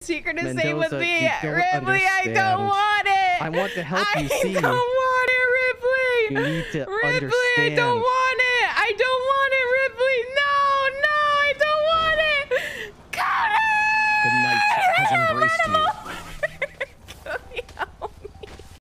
secret to say Mendoza, with me. you don't Ripley, I don't understand. want it. I want to help you see. I don't want it, Ripley. You need to Ripley, understand. I don't want it. I don't want it, Ripley. No, I don't want it. Cody! The night has embraced you.